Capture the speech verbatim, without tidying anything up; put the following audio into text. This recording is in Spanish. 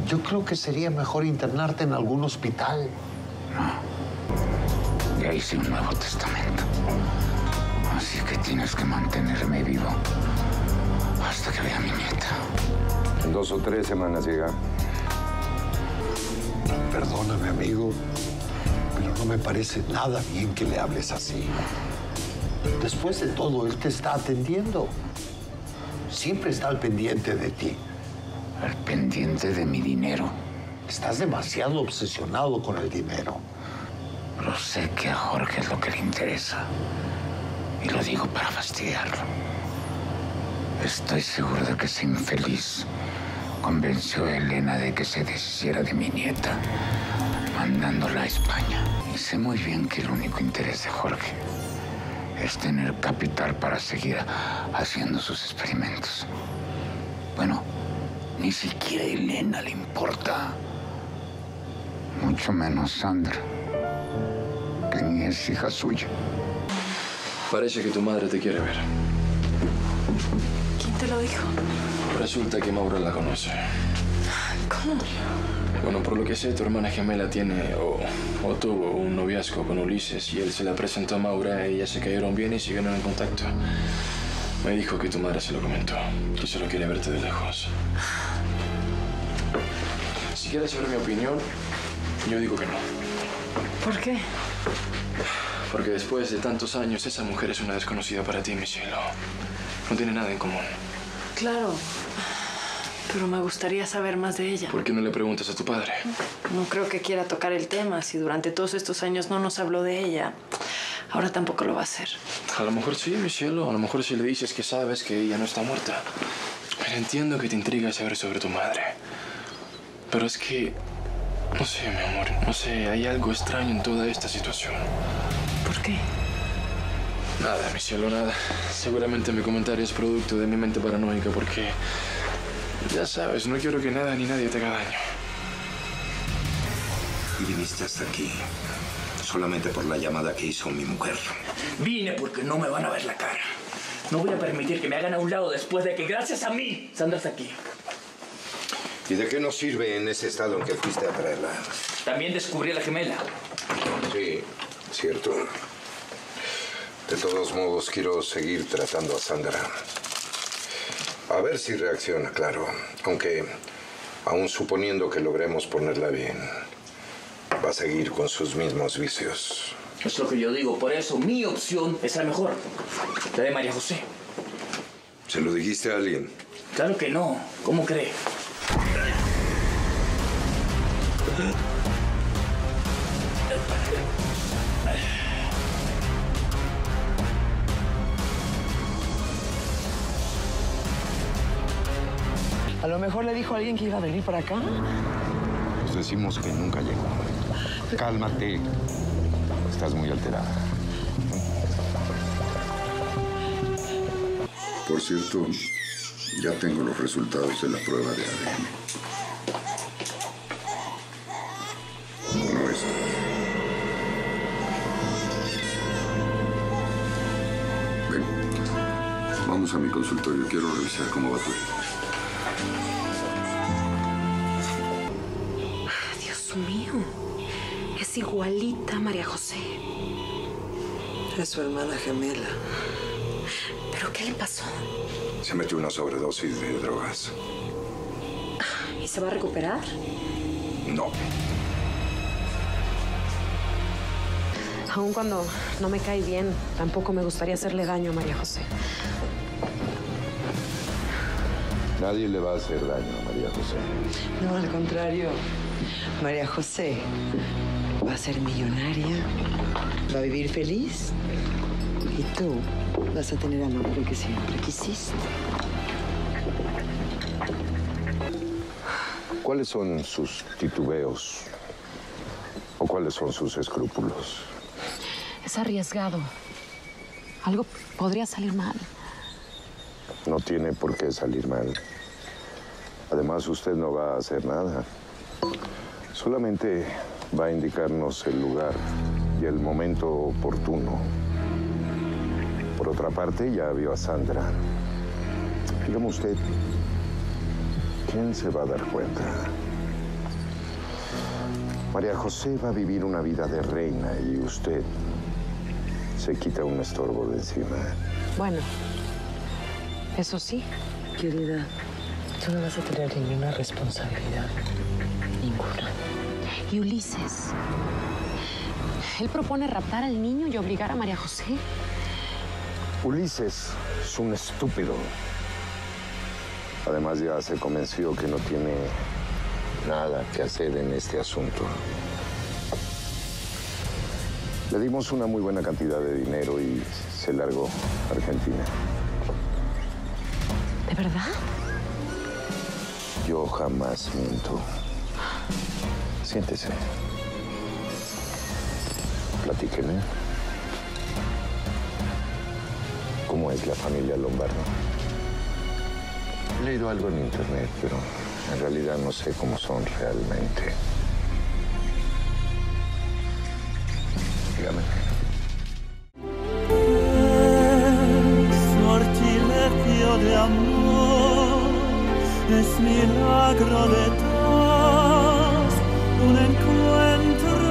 Yo creo que sería mejor internarte en algún hospital. No. Ya hice un Nuevo Testamento. Así que tienes que mantenerme vivo hasta que vea a mi nieta. En dos o tres semanas llega. Perdóname, amigo, pero no me parece nada bien que le hables así. Después de todo, él te está atendiendo. Siempre está al pendiente de ti. Al pendiente de mi dinero. Estás demasiado obsesionado con el dinero. Pero sé que a Jorge es lo que le interesa. Y lo digo para fastidiarlo. Estoy seguro de que ese infeliz convenció a Elena de que se deshiciera de mi nieta, mandándola a España. Y sé muy bien que el único interés de Jorge es tener capital para seguir haciendo sus experimentos. Bueno, ni siquiera a Elena le importa. Mucho menos Sandra, que ni es hija suya. Parece que tu madre te quiere ver. ¿Quién te lo dijo? Resulta que Maura la conoce. ¿Cómo? Bueno, por lo que sé, tu hermana gemela tiene o, o tuvo un noviazgo con Ulises y él se la presentó a Maura y ellas se cayeron bien y siguieron en contacto. Me dijo que tu madre se lo comentó, que solo quiere verte de lejos. Si quieres saber mi opinión, yo digo que no. ¿Por qué? Porque después de tantos años, esa mujer es una desconocida para ti, mi cielo. No tiene nada en común. Claro, pero me gustaría saber más de ella. ¿Por qué no le preguntas a tu padre? No creo que quiera tocar el tema. Si durante todos estos años no nos habló de ella, ahora tampoco lo va a hacer. A lo mejor sí, mi cielo. A lo mejor si le dices que sabes que ella no está muerta. Pero entiendo que te intriga saber sobre tu madre. Pero es que... no sé, mi amor. No sé, hay algo extraño en toda esta situación. ¿Por qué? Nada, mi cielo, nada. Seguramente mi comentario es producto de mi mente paranoica porque... ya sabes, no quiero que nada ni nadie te haga daño. Y viniste hasta aquí solamente por la llamada que hizo mi mujer. Vine porque no me van a ver la cara. No voy a permitir que me hagan a un lado después de que, gracias a mí, Sandra está aquí. ¿Y de qué nos sirve en ese estado en que fuiste a traerla? También descubrí a la gemela. Sí, cierto. De todos modos, quiero seguir tratando a Sandra. A ver si reacciona, claro. Aunque, aún suponiendo que logremos ponerla bien, va a seguir con sus mismos vicios. Es lo que yo digo. Por eso, mi opción es la mejor. La de María José. ¿Se lo dijiste a alguien? Claro que no. ¿Cómo cree? A lo mejor le dijo a alguien que iba a venir para acá. Nos decimos que nunca llegó. Cálmate. Estás muy alterada. Por cierto, ya tengo los resultados de la prueba de A D N. No es. Ven, vamos a mi consultorio. Quiero revisar cómo va tu vida. Dios mío, es igualita a María José. Es su hermana gemela. ¿Pero qué le pasó? Se metió una sobredosis de drogas. ¿Y se va a recuperar? No. Aun cuando no me cae bien, tampoco me gustaría hacerle daño a María José. Nadie le va a hacer daño a María José. No, al contrario. María José va a ser millonaria, va a vivir feliz y tú vas a tener al hombre que siempre quisiste. ¿Cuáles son sus titubeos? ¿O cuáles son sus escrúpulos? Es arriesgado. Algo podría salir mal. No tiene por qué salir mal. Además, usted no va a hacer nada. Solamente va a indicarnos el lugar y el momento oportuno. Por otra parte, ya vio a Sandra. Dígame usted, ¿quién se va a dar cuenta? María José va a vivir una vida de reina y usted se quita un estorbo de encima. Bueno, eso sí, querida, tú no vas a tener ninguna responsabilidad. Ninguna. Y Ulises, él propone raptar al niño y obligar a María José. Ulises es un estúpido. Además, ya se convenció que no tiene nada que hacer en este asunto. Le dimos una muy buena cantidad de dinero y se largó a Argentina. ¿De verdad? Yo jamás miento. Siéntese. Platíqueme. ¿Cómo es la familia Lombardo? He leído algo en internet, pero en realidad no sé cómo son realmente. Dígame. Sortilegio de amor es milagro de Dios, un encuentro